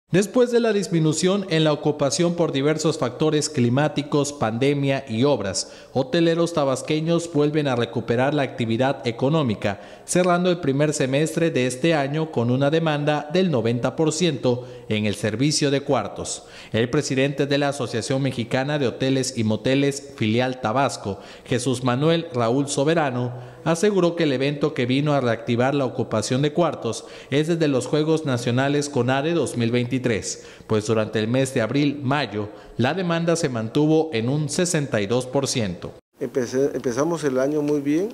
Después de la disminución en la ocupación por diversos factores climáticos, pandemia y obras, hoteleros tabasqueños vuelven a recuperar la actividad económica, cerrando el primer semestre de este año con una demanda del 90% en el servicio de cuartos. El presidente de la Asociación Mexicana de Hoteles y Moteles, filial Tabasco, Jesús Manuel Raúl Soberano, aseguró que el evento que vino a reactivar la ocupación de cuartos es desde los Juegos Nacionales CONADE 2023, pues durante el mes de abril-mayo la demanda se mantuvo en un 62%. Empezamos el año muy bien,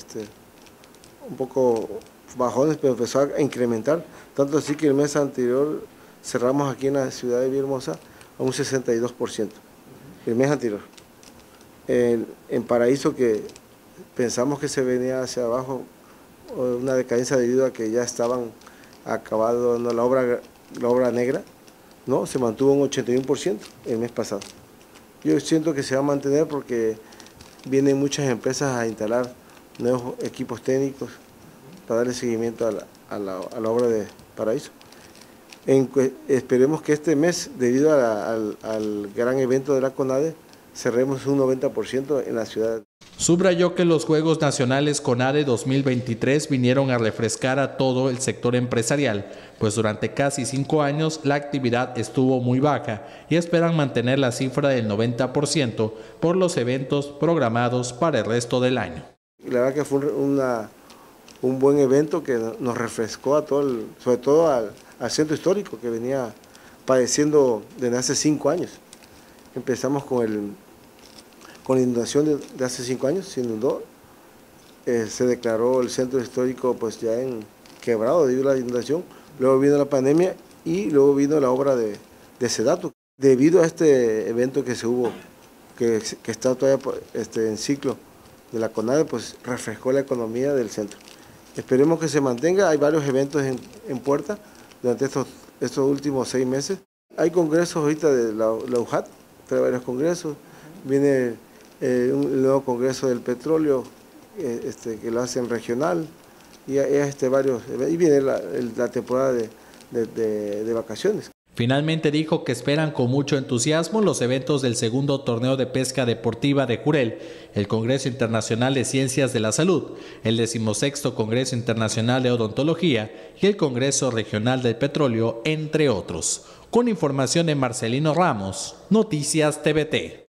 un poco bajones, pero empezó a incrementar, tanto así que el mes anterior cerramos aquí en la ciudad de Villahermosa a un 62%, el mes anterior. En Paraíso, que pensamos que se venía hacia abajo, una decadencia debido a que ya estaban acabando la obra negra, ¿no? Se mantuvo un 81% el mes pasado. Yo siento que se va a mantener porque vienen muchas empresas a instalar nuevos equipos técnicos para darle seguimiento a la obra de Paraíso. Esperemos que este mes, debido al gran evento de la CONADE, cerremos un 90% en la ciudad. Subrayó que los Juegos Nacionales CONADE 2023 vinieron a refrescar a todo el sector empresarial, pues durante casi 5 años la actividad estuvo muy baja y esperan mantener la cifra del 90% por los eventos programados para el resto del año. La verdad que fue un buen evento que nos refrescó a todo, sobre todo al centro histórico, que venía padeciendo desde hace 5 años. Empezamos con la inundación de hace 5 años, se inundó, se declaró el centro histórico pues ya en quebrado debido a la inundación, luego vino la pandemia y luego vino la obra de Sedatu. Debido a este evento que se hubo, que está todavía en ciclo de la CONADE, pues refrescó la economía del centro. Esperemos que se mantenga, hay varios eventos en puerta durante estos últimos 6 meses. Hay congresos ahorita de la UJAT, trae varios congresos, viene el nuevo congreso del petróleo, que lo hacen regional, y varios, y viene la temporada de vacaciones. Finalmente dijo que esperan con mucho entusiasmo los eventos del segundo torneo de pesca deportiva de Jurel, el Congreso Internacional de Ciencias de la Salud, el 16º Congreso Internacional de Odontología y el Congreso Regional del Petróleo, entre otros. Con información de Marcelino Ramos, Noticias TVT.